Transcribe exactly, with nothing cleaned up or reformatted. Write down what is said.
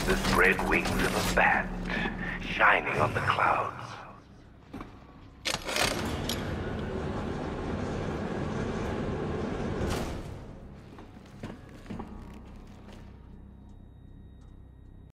the spread wings of a bat, shining on the clouds.